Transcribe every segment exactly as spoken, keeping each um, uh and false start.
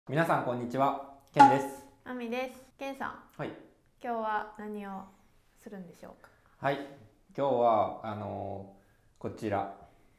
皆さんこんにちは、ケンです。 あみです。ケンさん、 はい。 今日は何をするんでしょうか。 はい。今日はあのーこちら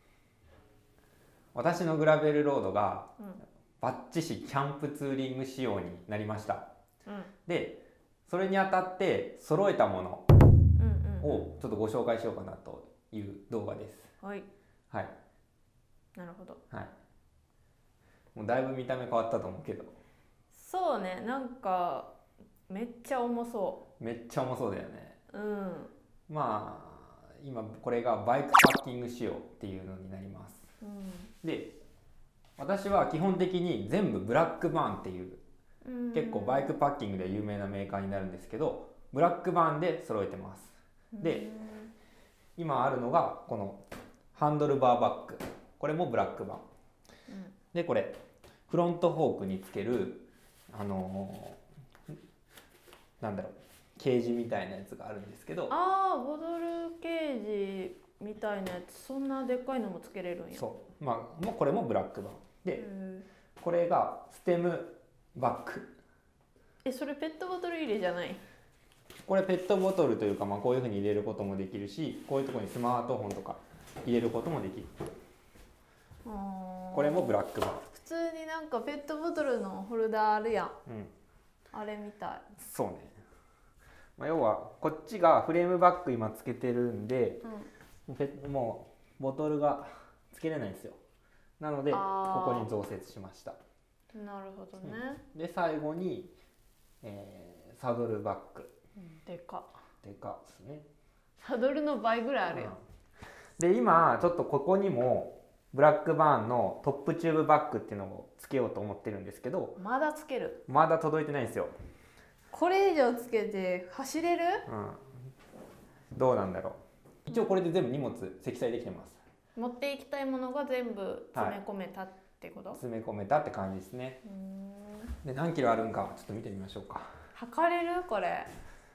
私のグラベルロードがうんバッチシキャンプツーリング仕様になりました。 うんで、それにあたって揃えたものうんうんをちょっとご紹介しようかなという動画です。 はい、 はいなるほど。 はい。もうだいぶ見た目変わったと思うけど、 そうね、なんかめっちゃ重そめっちゃ重そうだよね。 う。うんまあ今これがバイクパッキング仕様っていうのになります。 うで、私は基本的に全部ブラックバーンっていうん。 結構バイクパッキングで有名なメーカーになるんですけど、ブラックバーンで揃えてます。で、今あるのがこのハンドルバーバッグ、これもブラックバーンで、これフロントフォークにつけるあのーなんだろうケージみたいなやつがあるんですけど、 ああ、ボトルケージみたいなやつ、そんなでっかいのもつけれるんや。 そうまあもうこれもブラックバーンで、 へこれがステムバッグ。 え、それペットボトル入れじゃない。 これペットボトルというか、まあ、こういうふうに入れることもできるし、こういうところにスマートフォンとか入れることもできる。 あこれもブラックバーン。 普通になんかペットボトルのホルダーあるやん。 うん、 あれみたい。 そうね、まあ、要はこっちがフレームバッグ今つけてるんで、 うんペもうボトルがつけれないんですよ。なのでこあーこに増設しました。 なるほどね。 で最後に、えーサドルバッグ。 でかでかですね。 サドルの倍ぐらいあるよ。 うん、で今ちょっとここにもブラックバーンのトップチューブバッグっていうのをつけようと思ってるんですけど、 まだつける。 まだ届いてないんですよ。 これ以上つけて走れる？ うん、どうなんだろう。一応これで全部荷物積載できてます。 持っていきたいものが全部詰め込めたってこと？はい、 詰め込めたって感じですね。 うーんで何キロあるんかちょっと見てみましょうか。 測れる？これ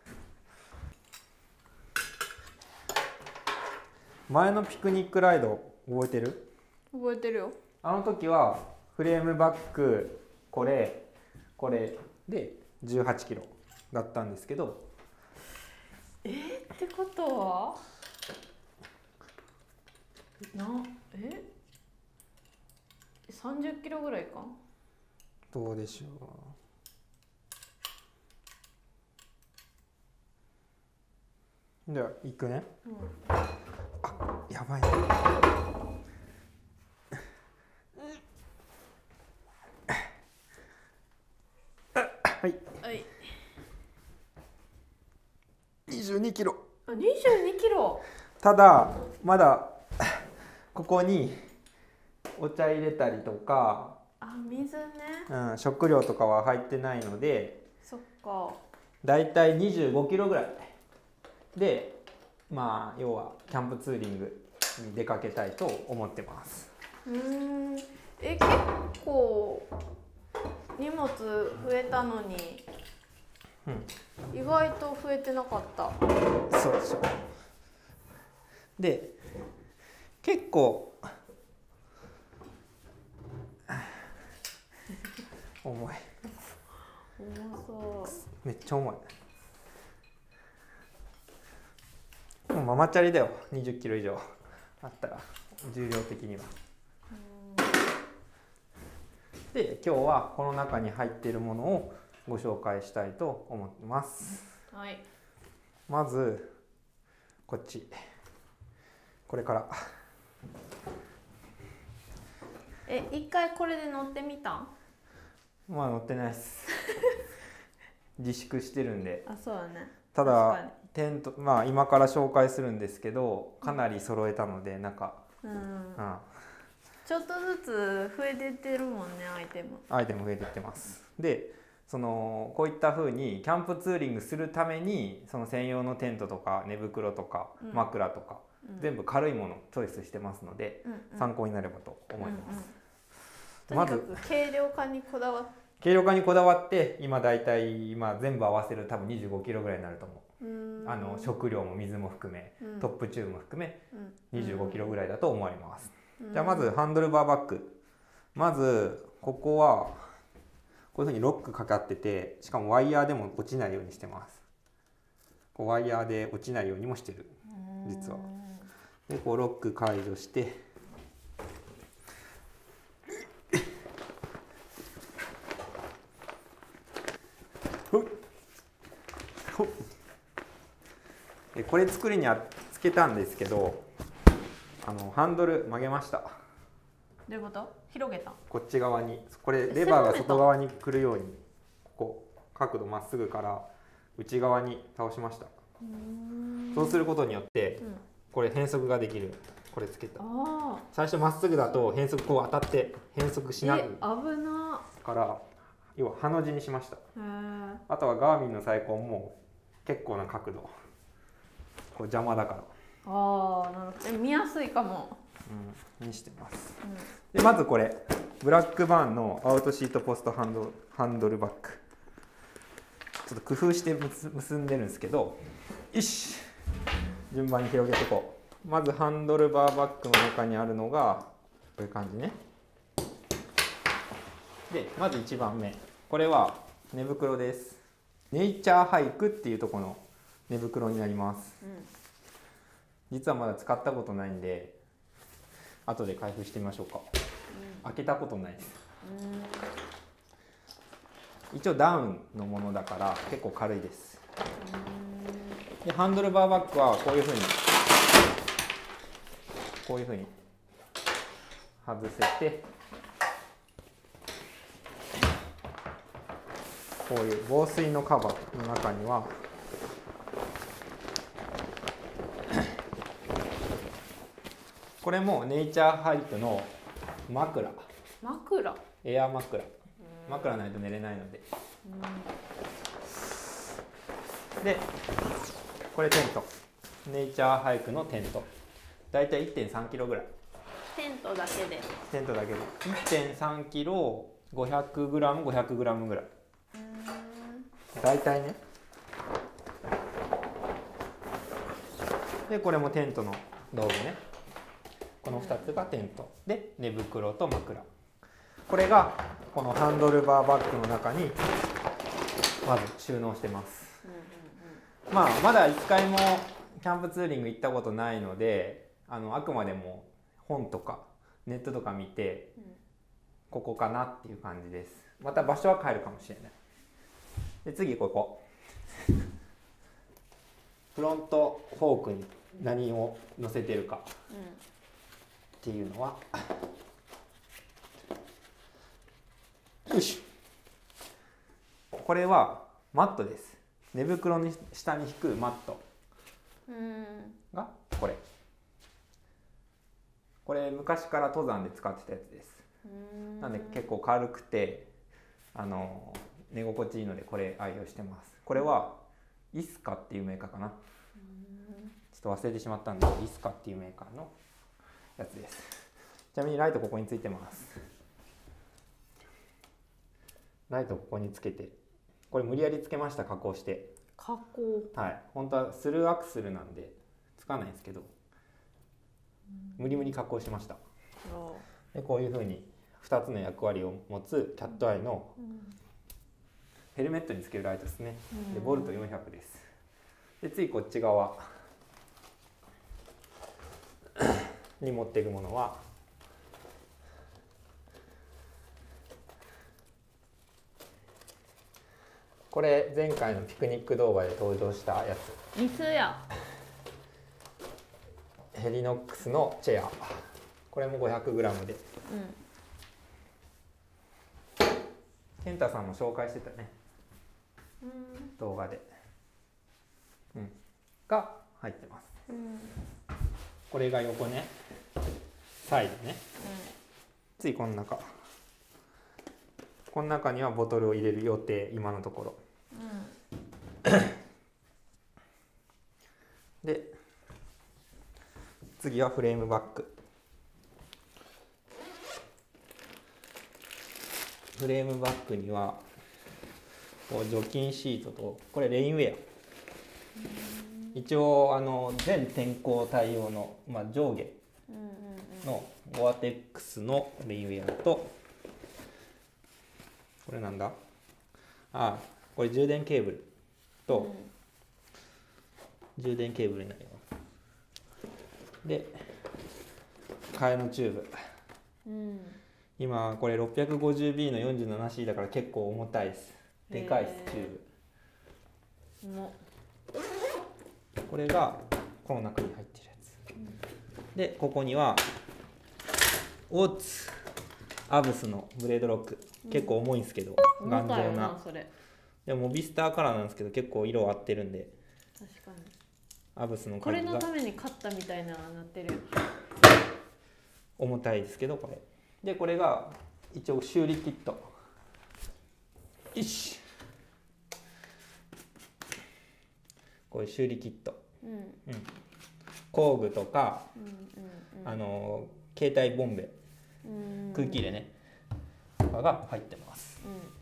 前のピクニックライド覚えてる？ 覚えてるよ。 あの時はフレームバッグこれこれでじゅうはちキロだったんですけど、 えー、ってことはなえさんじゅっキロぐらいか。 どうでしょう。では行くね。 うん、 あ、やばいね。はい、 はい、 にじゅうにキロ。 あ、にじゅうにキロ。 ただまだここにお茶入れたりとか、 あ、水ね。 うん、食料とかは入ってないので、 そっか。 だいたいにじゅうごキロぐらいで、まあ要はキャンプツーリングに出かけたいと思ってます。 うーんえ、結構荷物増えたのに、うん、意外と増えてなかった。 そうそう。で結構重い。 重そめっちゃ重い。もうママチャリだよ。にじゅっキロ以上あったら重量的には。で今日はこの中に入っているものをご紹介したいと思ってます。 はい、 まずこっち、これから。 え、一回これで乗ってみたん？ まあ乗ってないです自粛してるんで。 あ、そうだね。 ただテント、まあ今から紹介するんですけど、かなり揃えたので中、 うん、うん、 うん、 ちょっとずつ増えてってるもんね、アイテム。 アイテム増えてってます。でそのこういった風にキャンプツーリングするためにその専用のテントとか寝袋とか枕とか、うん、全部軽いものをチョイスしてますので、うんうん、参考になればと思います。 うんうん、まず軽量化にこだわって軽量化にこだわって今だいたい今全部合わせる多分にじゅうごキロぐらいになると思う。あの食料も水も含め、うん、トップチューブも含めにじゅうごキロぐらいだと思われます。うん、じゃあまずハンドルバーバッグ。まずここはこういうふうにロックかかってて、しかもワイヤーでも落ちないようにしてます。こうワイヤーで落ちないようにもしてる、実は。でこうロック解除してほっほっでこれ作りにはつけたんですけど、あのハンドル曲げました。 どういうこと？広げた？ こっち側に、これレバーが外側に来るように、ここ角度まっすぐから内側に倒しました。そうすることによって、うん、これ変速ができる。これつけた。最初まっすぐだと変速こう当たって変速しなく、 え、危なから要はハの字にしました。あとはガーミンのサイコンも結構な角度、こう邪魔だから。 ああ、なるほど。見やすいかも。 うん、にしてます。うん、でまずこれブラックバーンのアウトシートポストハンドハンドルバッグ。ちょっと工夫して結んでるんですけど、よし、順番に広げていこう。まずハンドルバーバッグの中にあるのがこういう感じね。でまずいちばんめ、これは寝袋です。ネイチャーハイクっていうところの寝袋になります。うん、実はまだ使ったことないんで後で開封してみましょうか。うん、開けたことないです。うん、一応ダウンのものだから結構軽いです。でハンドルバーバッグはこういうふうにこういうふうに外せて、こういう防水のカバーの中にはこれもネイチャーハイクの枕。 枕？ エア枕。枕ないと寝れないので。でこれテント。ネイチャーハイクのテント。だいたい いってんさんキロぐらい。 テントだけで。 テントだけで いってんさんキロ、ごひゃくグラム、ごひゃくグラムぐらい。だいたいね。でこれもテントの道具ね。このふたつがテントで寝袋と枕。これがこのハンドルバーバッグの中にまず収納してます。まあまだいっかいもキャンプツーリング行ったことないので、あのあくまでも本とかネットとか見て、うん、ここかなっていう感じです。また場所は変えるかもしれない。で次ここフロントフォークに何を乗せてるかっていうのは、うん、よし、これはマットです。寝袋の下に引くマットがこれ。これ昔から登山で使ってたやつです。なんで結構軽くてあの寝心地いいのでこれ愛用してます。これはイスカっていうメーカーかな。ちょっと忘れてしまったんでイスカっていうメーカーのやつです。ちなみにライトここについてます。ライトここにつけて、これ無理やりつけました。加工して。 加工。 はい。本当はスルーアクスルなんでつかないんですけど、無理無理加工しました。でこういうふうにふたつの役割を持つキャットアイのヘルメットにつけるライトですね。でボルトよんひゃくです。で次こっち側に持っていくものはこれ前回のピクニック動画で登場したやつ。 椅子や。 ヘリノックスのチェア。これも ごひゃくグラム で、うん、健太さんも紹介してたね、うん、動画で、うん、が入ってます、うん、これが横ね、サイドね、うん、次この中この中にはボトルを入れる予定、今のところ、うん、で次はフレームバッグ。フレームバッグにはこう除菌シートと、これレインウェア。一応あの全天候対応の、まあ、上下のゴアテックスのレインウェアと、これなんだ、 あこれ充電ケーブルと、うん、充電ケーブルになります。で替えのチューブ、うん、今これ ろっぴゃくごじゅうビー の よんじゅうななシー だから結構重たいです。でかいです、チューブ。これがこの中に入ってるやつ、うん、でここにはオーツアブスのブレードロック、うん、結構重いんですけど頑丈な。でもモビスターカラーなんですけど結構色合ってるんで、 確かにアブスのこれのために買ったみたいななってるよ。 重たいですけどこれで、これが一応修理キット。よし、こういう修理キット、うんうん、工具とか、うんうんうん、あの携帯ボンベ、うん、空気入れねとかが入ってます、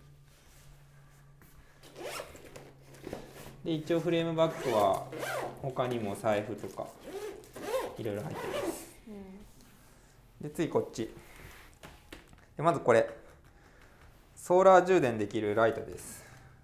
うん、で一応フレームバッグは他にも財布とかいろいろ入ってます、うん、で次こっちで、まずこれソーラー充電できるライトです。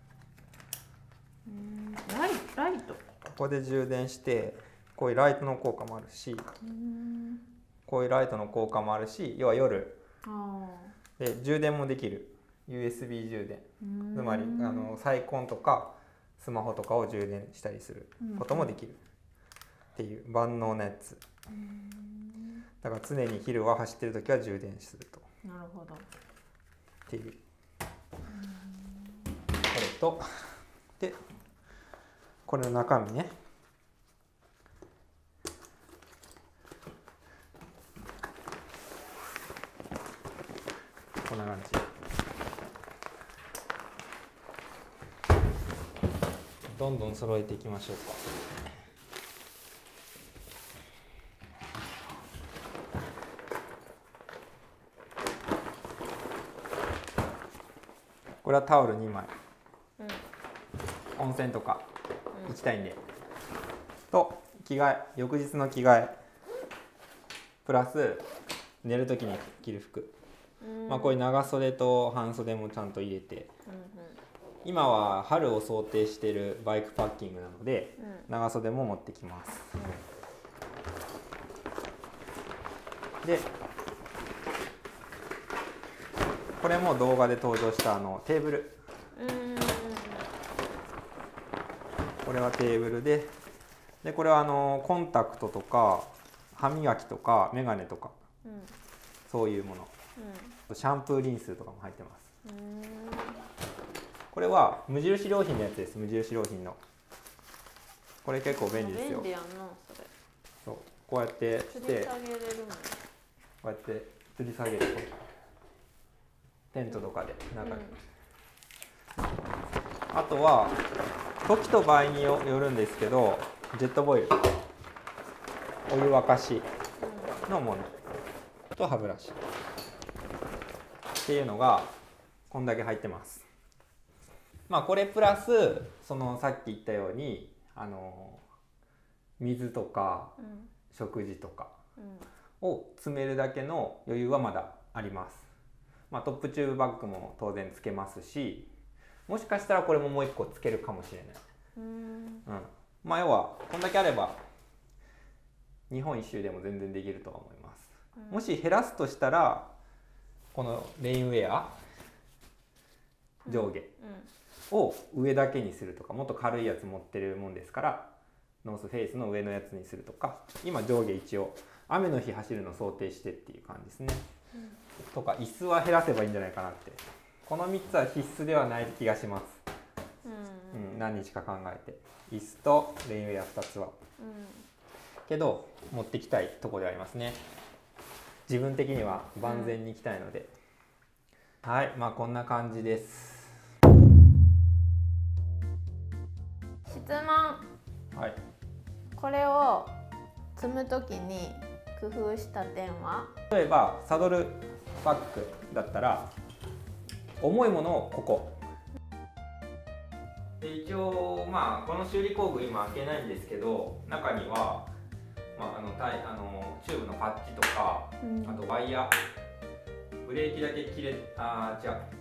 ライ、ライトここで充電してこういうライトの効果もあるし、うんこういうライトの効果もあるし、要は夜で充電もできる ユーエスビー 充電、つまりあのサイコンとかスマホとかを充電したりすることもできるっていう万能なやつ。だから常に昼は走ってる時は充電すると。 なるほど。 っていう。これとでこれの中身ね。こんな感じ。どんどん揃えていきましょうか。これはタオルにまい、うん、温泉とか行きたいんで、うん、と着替え、翌日の着替えプラス寝る時に着る服、うんまあ、こういう長袖と半袖もちゃんと入れて、うんうん、今は春を想定しているバイクパッキングなので、うん、長袖も持ってきます、うん、でこれも動画で登場したあのテーブル、うんこれはテーブルで、でこれはあのコンタクトとか歯磨きとかメガネとか、うん、そういうもの、うん、シャンプーリンスとかも入ってます。うんこれは無印良品のやつです。無印良品のこれ結構便利ですよ。 便利やなそれ。 そうこうやってして吊り下げれるもん。こうやって吊り下げるテントとかで中に、うん、あとは時と場合によるんですけど、ジェットボイルお湯沸かしのものと歯ブラシっていうのがこんだけ入ってます。まあこれプラスそのさっき言ったようにあの水とか食事とかを詰めるだけの余裕はまだあります。まあ、トップチューブバッグも当然つけますし、もしかしたらこれももう一個つけるかもしれない。うん、うん、まあ要はこんだけあれば日本一周でも全然できるとは思います。うん、もし減らすとしたらこのレインウェア上下を上だけにするとか、もっと軽いやつ持ってるもんですからノースフェイスの上のやつにするとか、今上下一応雨の日走るのを想定してっていう感じですね。うん、とか椅子は減らせばいいんじゃないかなって。このみっつは必須ではない気がします。うん、うん、何日か考えて椅子とレインウェアふたつは、うん、けど持ってきたいところでありますね。自分的には万全に行きたいので、うん、はいまあこんな感じです。 質問、はい、これを積むときに工夫した点は？ 例えばサドルバッグだったら重いものをここで、一応まあこの修理工具今開けないんですけど、中には、まあ、あのタイあのチューブのパッチとか、うん、あとワイヤーブレーキだけ切れあー違う